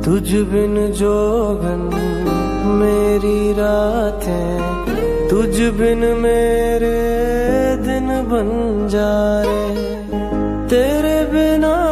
तुझ बिन जोगन मेरी रातें, तुझ बिन मेरे दिन बन जा रे। तेरे बिना